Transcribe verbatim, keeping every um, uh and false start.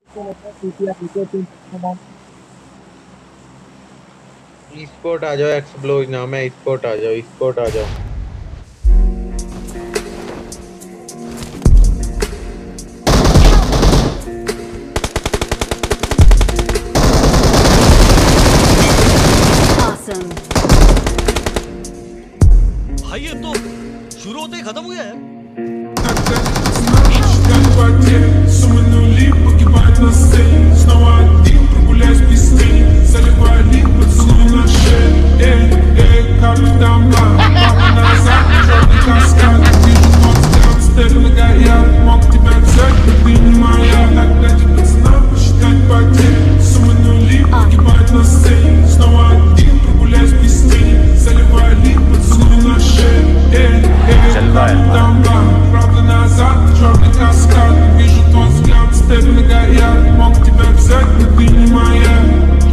स्पोर्ट आ जाओ, एक्सप्लोज नाम है, स्पोर्ट आ जाओ, स्पोर्ट आ जाओ। भाई ये तो शुरू होते ही खत्म हो गया है। Правда назад, черный каскад. Вижу твой взгляд, степь на горят. Мог тебя взять.